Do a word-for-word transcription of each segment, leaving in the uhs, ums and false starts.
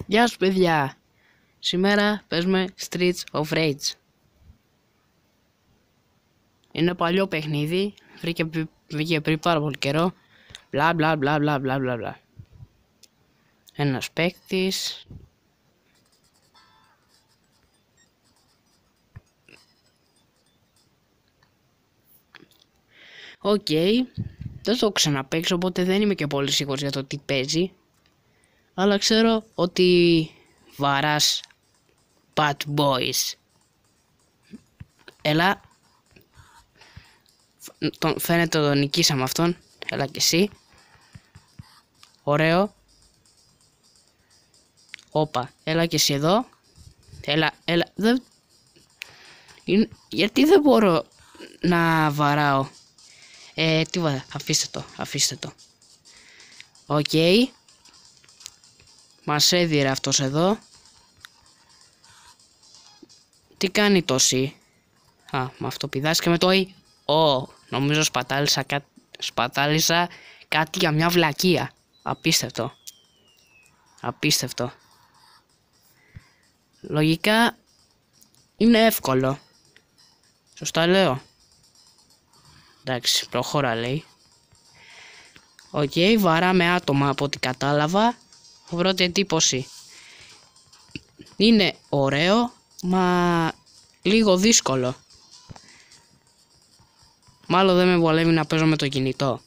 Γεια σου παιδιά. Σήμερα παίζουμε Streets of Rage. Είναι παλιό παιχνίδι. Βρήκε, βγήκε πριν πάρα πολύ καιρό. Μπλα μπλα μπλα μπλα μπλα μπλα μπλα. Ένας παίκτης. Οκ. Okay. Δεν το ξαναπαίξω, οπότε δεν είμαι και πολύ σίγουρος για το τι παίζει. Αλλά ξέρω ότι βαράς bad boys. Έλα. Τον, φαίνεται τον νικήσαμε αυτόν. Έλα και εσύ. Ωραίο. Όπα. Έλα και εσύ εδώ. Έλα, έλα. Δεν... Γιατί δεν μπορώ να βαράω. Ε, τι βα... Αφήστε το, αφήστε το. Οκ. Okay. Μας έδιρε αυτός εδώ. Τι κάνει τόση. Α, με αυτό πηδάς και με το «η». Ω, νομίζω σπατάλησα, κα... σπατάλησα κάτι για μια βλακεία. Απίστευτο. Απίστευτο. Λογικά είναι εύκολο. Σωστά λέω. Εντάξει, προχώρα λέει. Οκ, okay, βαράμε άτομα από ό,τι κατάλαβα. Πρώτη εντύπωση. Είναι ωραίο, μα λίγο δύσκολο. Μάλλον δεν με βολεύει να παίζω με το κινητό.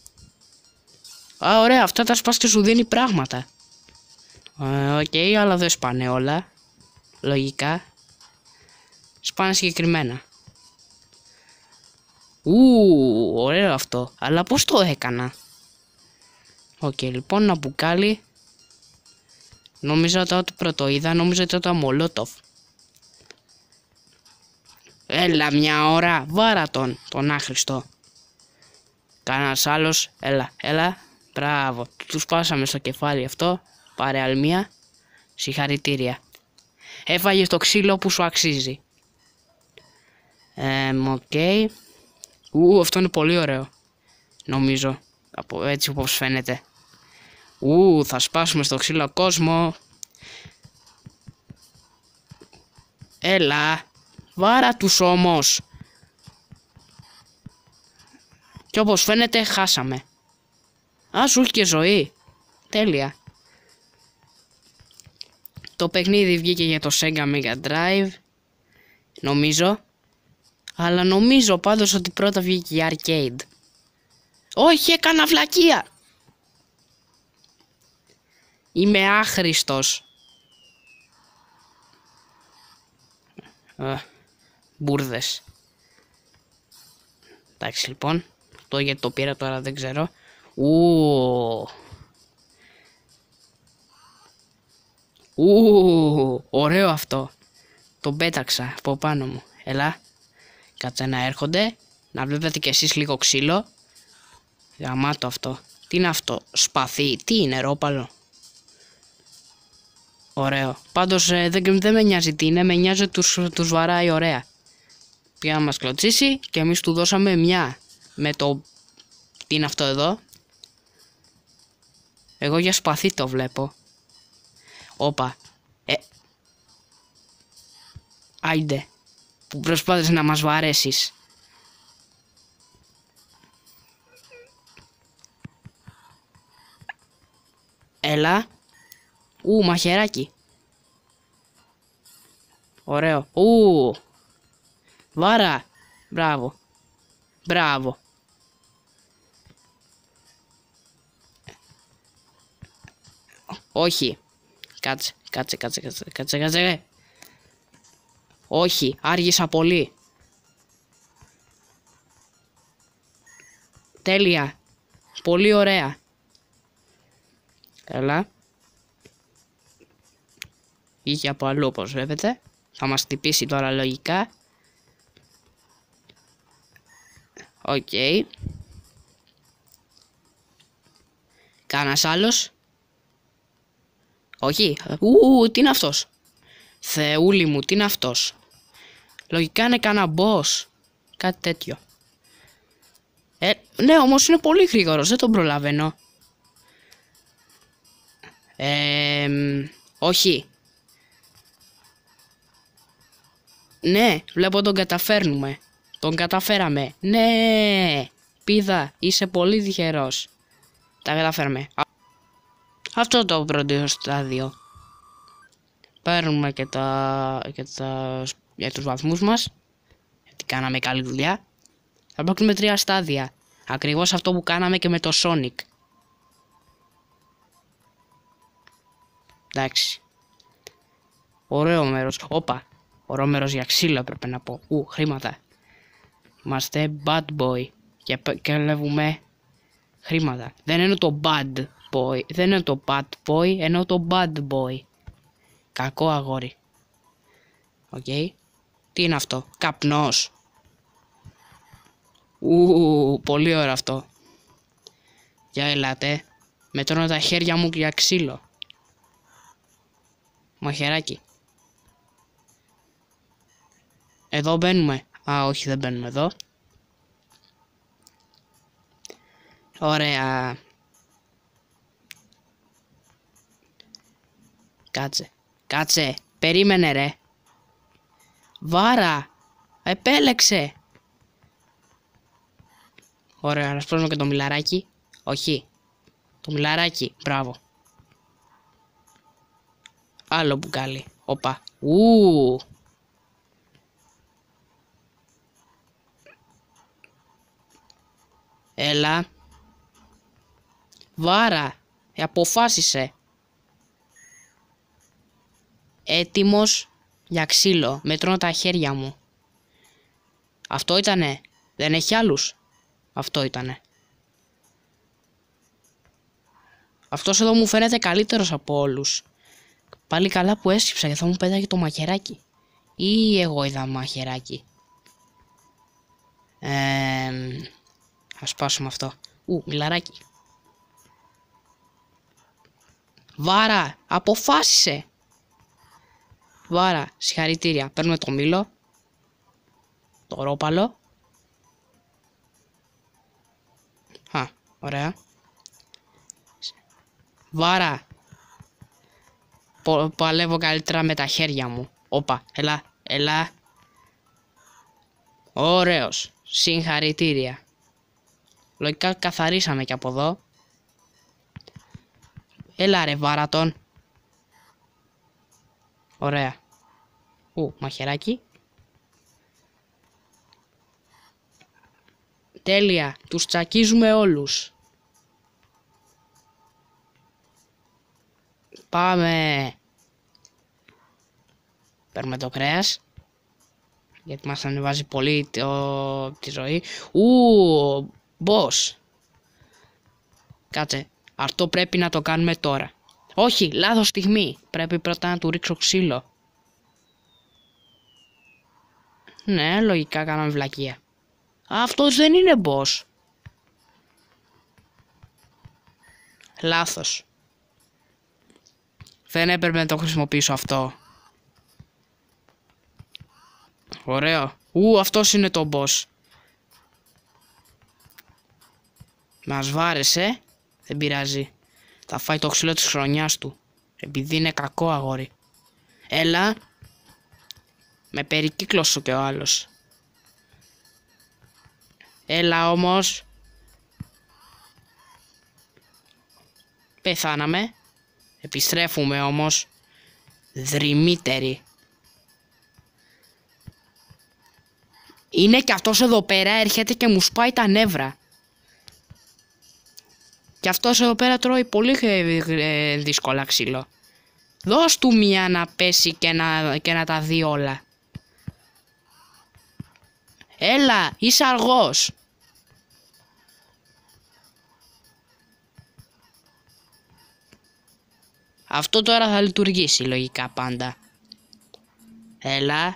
Α, ωραία, αυτά τα σπάς και σου δίνει πράγματα. Οκ, okay, αλλά δεν σπάνε όλα. Λογικά. Σπάνε συγκεκριμένα. Ου, ωραίο αυτό. Αλλά πώς το έκανα. Οκ, okay, λοιπόν, ένα μπουκάλι. Νομίζω ότι πρώτο είδα, νομίζω ότι ήταν Μολότοφ. Έλα μια ώρα, βάρα τον, τον άχρηστο. Κανένας άλλος, έλα, έλα, μπράβο. Τους πάσαμε στο κεφάλι αυτό, πάρε αλμία, συγχαρητήρια. Έφαγες το ξύλο που σου αξίζει. Ε, οκ. Okay. Ου, αυτό είναι πολύ ωραίο. Νομίζω, από έτσι όπως φαίνεται. Ου, θα σπάσουμε στο ξύλο κόσμο. Έλα. Βάρα τους όμως. Και όπως φαίνεται χάσαμε. Α, σου έχει και ζωή. Τέλεια. Το παιχνίδι βγήκε για το Sega Mega Drive. Νομίζω. Αλλά νομίζω πάντως ότι πρώτα βγήκε για Arcade. Όχι, έκανα βλακεία. Είμαι άχρηστος. Ε, μπουρδες. Εντάξει λοιπόν. Το γιατί το πήρα τώρα δεν ξέρω. Ου. Ου. Ωραίο αυτό. Το πέταξα από πάνω μου. Έλα. Κάτσε να έρχονται. Να βλέπετε κι εσείς λίγο ξύλο. Γαμάτο αυτό. Τι είναι αυτό. Σπαθί. Τι είναι ρόπαλο. Ωραίο. Πάντως ε, δεν, δεν με νοιάζει τι είναι, με νοιάζει ότι τους, τους βαράει ωραία. Πήγα να μας κλωτσίσει και εμείς του δώσαμε μια. Με το... Τι είναι αυτό εδώ. Εγώ για σπαθί το βλέπω. Όπα. Ε. Άιντε. Που προσπάθησες να μας βαρέσεις. Έλα. Ου, μαχαιράκι. Ωραίο. Ου. Βάρα. Μπράβο. Μπράβο. Όχι. Κάτσε, κάτσε, κάτσε, κάτσε, κάτσε, κάτσε. Όχι, άργησα πολύ. Τέλεια. Πολύ ωραία. Έλα. Είχε από αλλού όπως βλέπετε. Θα μας χτυπήσει τώρα λογικά. Οκ. Okay. Κάνας άλλος. Όχι. Ου, τι είναι αυτός. Θεούλη μου, τι είναι αυτός. Λογικά είναι κανένα boss. Κάτι τέτοιο. Ε, ναι, όμως είναι πολύ γρήγορος. Δεν τον προλαβαίνω. Ε, Όχι. Ναι, βλέπω τον καταφέρνουμε. Τον καταφέραμε. Ναι. Πίδα, είσαι πολύ τυχερός. Τα καταφέραμε. Αυτό το πρώτο στάδιο. Παίρνουμε και τα, και τα για τους βαθμούς μας. Γιατί κάναμε καλή δουλειά. Θα παίξουμε τρία στάδια. Ακριβώς αυτό που κάναμε και με το Sonic. Εντάξει. Ωραίο μέρος. Όπα. Ωραίο μέρος για ξύλο έπρεπε να πω. Ου, χρήματα. Είμαστε bad boy. Και, και βλέπουμε χρήματα. Δεν είναι το bad boy. Δεν είναι το bad boy. Εννοώ το bad boy. Κακό αγόρι. Οκ. Okay. Τι είναι αυτό. Καπνός. Ου, πολύ ωραίο αυτό. Για ελάτε. Με τρώνε τα χέρια μου για ξύλο. Μαχαιράκι. Εδώ μπαίνουμε. Α, όχι, δεν μπαίνουμε εδώ. Ωραία. Κάτσε. Κάτσε. Περίμενε ρε. Βάρα. Επέλεξε. Ωραία. Να σπρώχνω και το μιλαράκι. Όχι. Το μιλαράκι. Μπράβο. Άλλο μπουκάλι. Όπα. Ου. Έλα. Βάρα. Αποφάσισε. Έτοιμος για ξύλο. Μετρώνω τα χέρια μου. Αυτό ήτανε. Δεν έχει άλλους. Αυτό ήτανε. Αυτός εδώ μου φαίνεται καλύτερος από όλους. Πάλι καλά που έσκυψα και θα μου πέταγε το μαχαιράκι. Ή εγώ είδα μαχαιράκι. Ε, ας σπάσουμε αυτό. Ου, μιλαράκι. Βάρα, αποφάσισε. Βάρα, συγχαρητήρια. Παίρνουμε το μήλο. Το ρόπαλο. Α, ωραία. Βάρα. Πο, παλεύω καλύτερα με τα χέρια μου. Όπα, έλα, έλα. Ωραίος. Συγχαρητήρια. Λογικά καθαρίσαμε και από εδώ. Έλα ρε Βάρατον. Ωραία. Ου, μαχαιράκι. Τέλεια. Τους τσακίζουμε όλους. Πάμε. Παίρνουμε το κρέας. Γιατί μας ανεβάζει πολύ το... τη ζωή. Ου, boss. Κάτσε. Αυτό πρέπει να το κάνουμε τώρα. Όχι, λάθος στιγμή. Πρέπει πρώτα να του ρίξω ξύλο. Ναι, λογικά κάναμε βλακεία. Αυτός δεν είναι boss. Λάθος. Δεν έπρεπε να το χρησιμοποιήσω αυτό. Ωραίο. Ου, αυτός είναι το boss. Μας βάρεσε. Δεν πειράζει. Θα φάει το ξύλο της χρονιάς του. Επειδή είναι κακό αγόρι. Έλα. Με περικύκλωσε και ο άλλος. Έλα όμως. Πεθάναμε. Επιστρέφουμε όμως. Δρυμύτεροι. Είναι και αυτός εδώ πέρα έρχεται και μου σπάει τα νεύρα. Και αυτός εδώ πέρα τρώει πολύ ε, δύσκολα ξύλο. Δώσ' του μία να πέσει και να, και να τα δει όλα. Έλα, είσαι αργός. Αυτό τώρα θα λειτουργήσει λογικά πάντα. Έλα.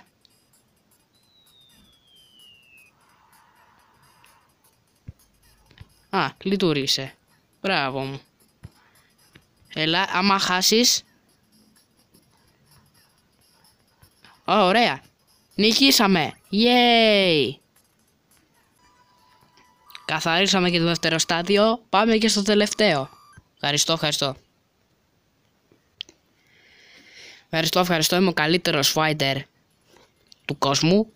Α, λειτουργήσε. Μπράβο μου. Έλα, άμα χάσεις. Ω, ωραία. Νικήσαμε. Yay. Καθαρίσαμε και το δεύτερο στάδιο. Πάμε και στο τελευταίο. Ευχαριστώ, ευχαριστώ. Ευχαριστώ, ευχαριστώ. Είμαι ο καλύτερος fighter του κόσμου.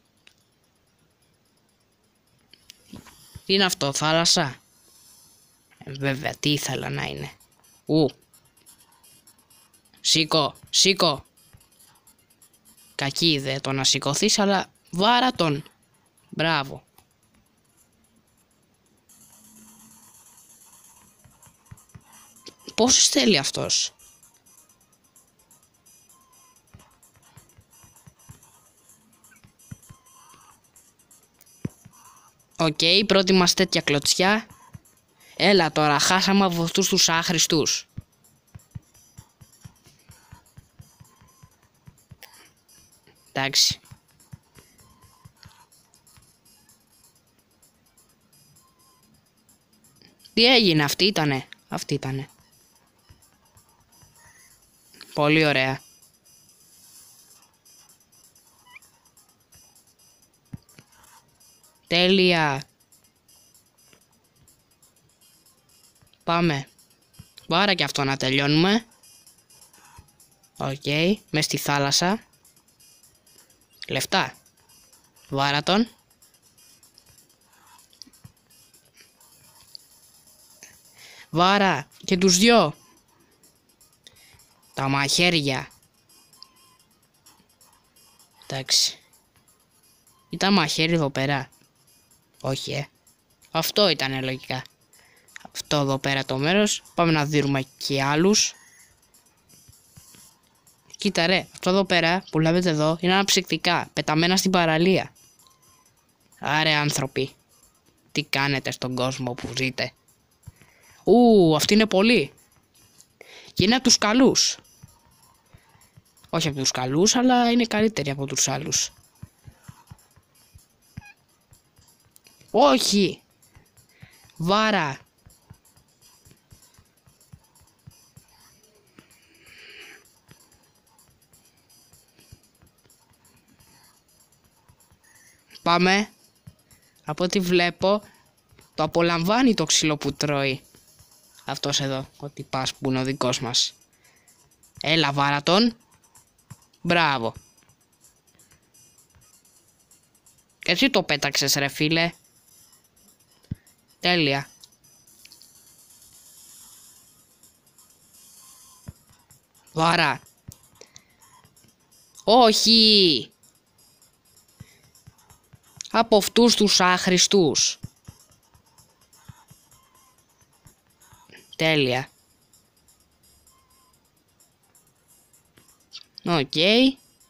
Τι είναι αυτό, θάλασσα? Ε, βέβαια, τι ήθελα να είναι. Ου. Σήκω, σήκω. Κακή ιδέα το να σηκωθείς, αλλά βάρα τον. Μπράβο. Πόσες θέλει αυτός? Οκ, okay, πρώτη μας τέτοια κλωτσιά. Έλα τώρα, χάσαμε από αυτούς τους άχρηστους. Εντάξει. Τι έγινε, αυτή ήτανε. Αυτή ήτανε. Πολύ ωραία. Τέλεια. Πάμε. Βάρα και αυτό να τελειώνουμε. Οκ. Okay. Μες στη θάλασσα. Λεφτά. Βάρα τον. Βάρα και τους δυο. Τα μαχαίρια. Εντάξει. Ήταν μαχαίρι εδώ πέρα? Όχι, ε. Αυτό ήταν λογικά. Αυτό εδώ πέρα το μέρος. Πάμε να δίνουμε και άλλους. Κοίτα ρε, αυτό εδώ πέρα που βλέπετε εδώ είναι αναψυκτικά, πεταμένα στην παραλία. Άρε άνθρωποι, τι κάνετε στον κόσμο που ζείτε? Ου, αυτή είναι πολύ. Και είναι από τους καλούς. Όχι από τους καλούς, αλλά είναι καλύτερη από τους άλλους. Όχι. Βάρα. Πάμε. Από ό,τι βλέπω, το απολαμβάνει το ξύλο που τρώει. Αυτός εδώ, ο τυπάς που είναι ο δικός μας. Έλα, βάρα τον. Μπράβο. Και εσύ το πέταξες ρε φίλε. Τέλεια. Βάρα. Όχι. Από αυτούς τους άχρηστους. Τέλεια. Οκ. Okay.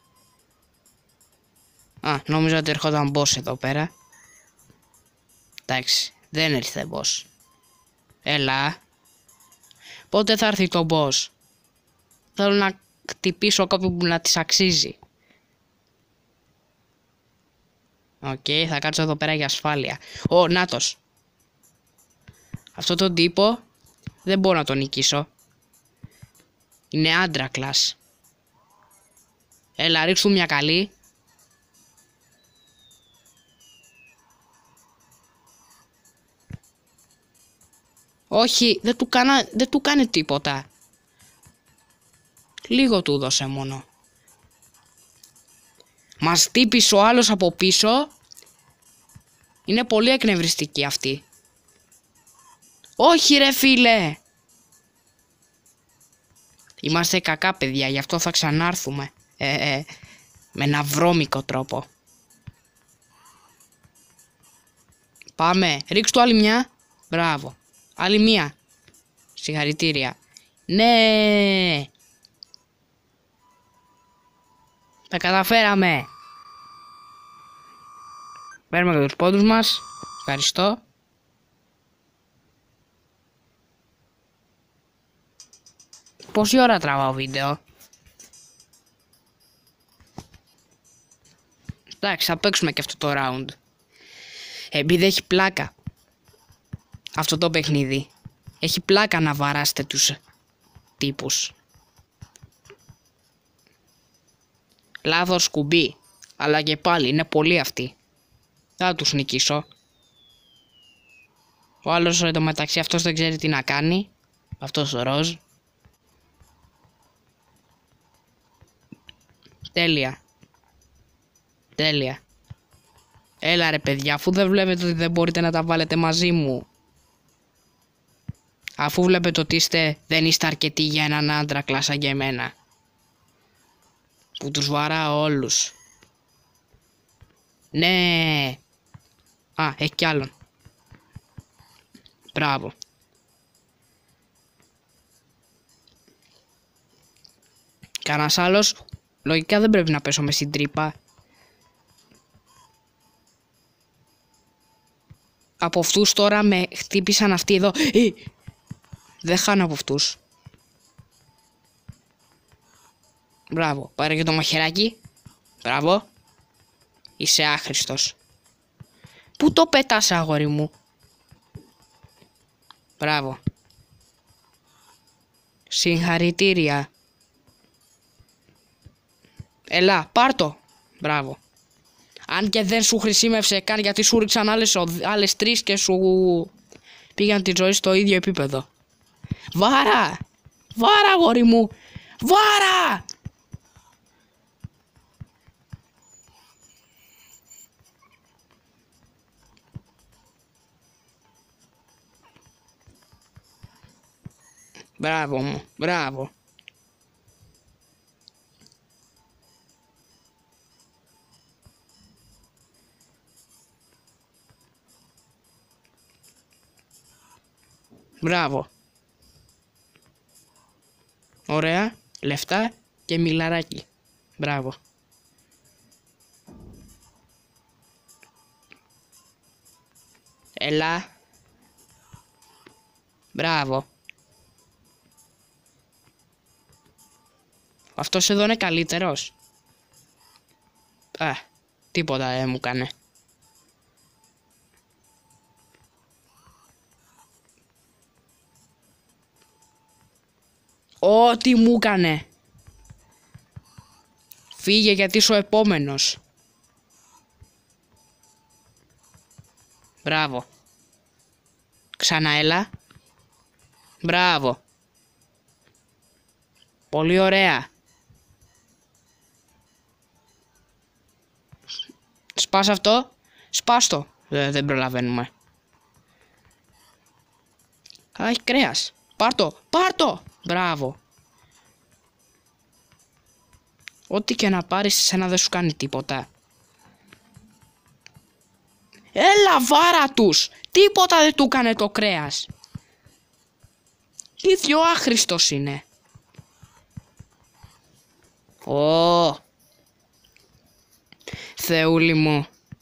Α, νόμιζα ότι ερχόταν boss εδώ πέρα. Εντάξει, δεν ήρθε boss. Έλα. Πότε θα έρθει το boss? Θέλω να χτυπήσω κάποιον που να της αξίζει. Οκ, okay, θα κάτσω εδώ πέρα για ασφάλεια. Ω, νάτος. Αυτό τον τύπο δεν μπορώ να τον νικήσω. Είναι άντρακλας. Έλα, ρίξου μια καλή. Όχι, δεν του, κάνα, δεν του κάνει τίποτα. Λίγο του δώσε μόνο. Μας χτύπησε ο άλλος από πίσω. Είναι πολύ εκνευριστική αυτή. Όχι ρε φίλε. Είμαστε κακά παιδιά, γι' αυτό θα ξανάρθουμε. Ε, ε, με ένα βρώμικο τρόπο. Πάμε, ρίξ' του άλλη μια. Μπράβο. Άλλη μία. Συγχαρητήρια. Ναι. Τα καταφέραμε. Παίρνουμε και τους πόντους μας. Ευχαριστώ. Πόση ώρα τραβάω βίντεο? Εντάξει, θα παίξουμε και αυτό το round. Επειδή έχει πλάκα αυτό το παιχνίδι. Έχει πλάκα να βαράσετε τους τύπους. Λάθος κουμπί. Αλλά και πάλι είναι πολλοί αυτοί. Δεν θα τους νικήσω. Ο άλλος εντωμεταξύ αυτός δεν ξέρει τι να κάνει. Αυτός ο ροζ. Τέλεια. Τέλεια. Έλα ρε παιδιά, αφού δεν βλέπετε ότι δεν μπορείτε να τα βάλετε μαζί μου. Αφού βλέπετε ότι είστε, δεν είστε αρκετοί για έναν άντρα κλάσα και εμένα. Που τους βαράω όλους. Ναι. Α, έχει κι άλλον. Μπράβο. Κανένας άλλος. Λογικά δεν πρέπει να πέσω μες στην τρύπα. Από αυτούς τώρα με χτύπησαν αυτοί εδώ. Ε, δεν χάνω από αυτούς. Μπράβο. Πάρε και το μαχαιράκι. Μπράβο. Είσαι άχρηστος. Πού το πέτασε αγόρι μου. Μπράβο. Συγχαρητήρια. Έλα, πάρ' το. Μπράβο. Αν και δεν σου χρησιμεύσε καν γιατί σου ρίξαν άλλες, άλλες τρεις και σου πήγαν τη ζωή στο ίδιο επίπεδο. Βάρα! Βάρα αγόρι μου! Βάρα! Μπράβο μου, μπράβο. Μπράβο. Ωραία. Λεφτά και μιλαράκι. Μπράβο. Έλα. Μπράβο. Αυτός εδώ είναι καλύτερος. Α, τίποτα δεν μου κάνε. Ό,τι μου έκανε. Φύγε γιατί είσαι ο επόμενος. Μπράβο. Ξανά έλα. Μπράβο. Πολύ ωραία. Σπάς αυτό. Σπάς το. Δεν, δεν προλαβαίνουμε. Α, έχει κρέας. Πάρ' το. Πάρ' το. Μπράβο. Ό,τι και να πάρεις εσένα δεν σου κάνει τίποτα. Έλα βάρα τους. Τίποτα δεν του έκανε το κρέας. Ίδιο άχρηστος είναι. Ω. Θεούλη μου.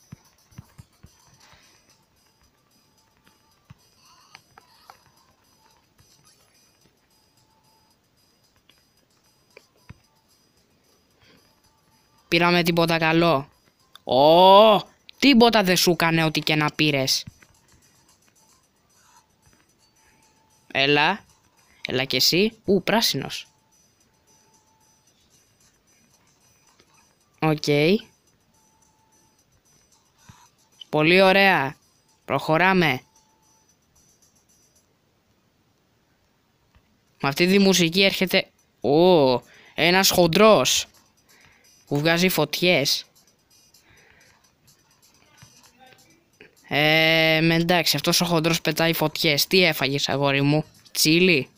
Πήραμε τίποτα καλό. Ω, τίποτα δεν σου έκανε ό,τι και να πήρες. Έλα. Έλα κι εσύ. Ου, πράσινος. Οκ. Okay. Πολύ ωραία. Προχωράμε. Με αυτή τη μουσική έρχεται... Ω, ένας χοντρός. Που βγάζει φωτιές. Ε, με εντάξει, αυτός ο χοντρός πετάει φωτιές. Τι έφαγες αγόρι μου, τσίλι?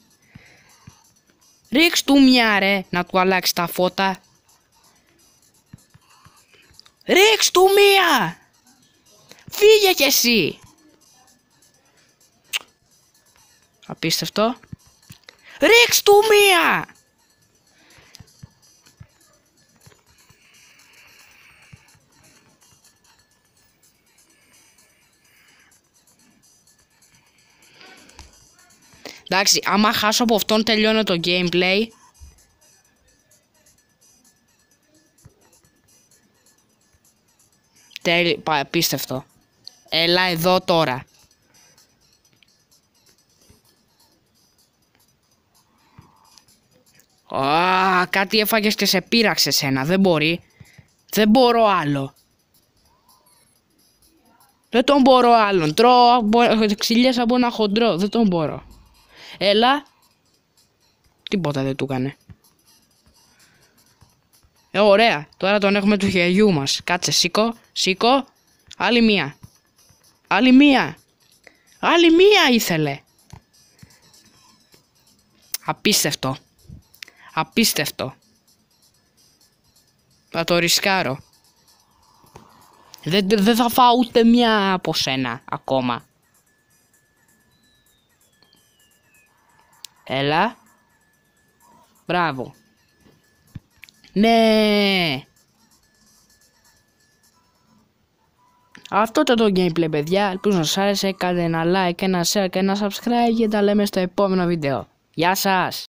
Ρίξ του μια ρε, να του αλλάξει τα φώτα. Ρίξ του μία. Φύγε κι εσύ. Απίστευτο. Ρίξ του μία. Εντάξει, άμα χάσω από αυτόν τελειώνω το gameplay. Τέλει, απίστευτο. Έλα εδώ τώρα. Α, κάτι έφαγες και σε πείραξε σένα. Δεν μπορεί. Δεν μπορώ άλλο. Δεν τον μπορώ άλλον. Τρώω ξυλιές από ένα χοντρό. Δεν τον μπορώ. Έλα. Τίποτα δεν του έκανε. Ε, ωραία. Τώρα τον έχουμε του χεριού μας. Κάτσε, σήκω, σήκω. Άλλη μία. Άλλη μία. Άλλη μία ήθελε. Απίστευτο. Απίστευτο. Θα το ρισκάρω. Δεν, δεν θα φάω ούτε μια από σένα ακόμα. Έλα. Μπράβο. Ναι. Αυτό ήταν το gameplay, παιδιά. Ελπίζω να σας άρεσε. Κάντε ένα like, ένα share και ένα subscribe και τα λέμε στο επόμενο βίντεο. Γεια σας.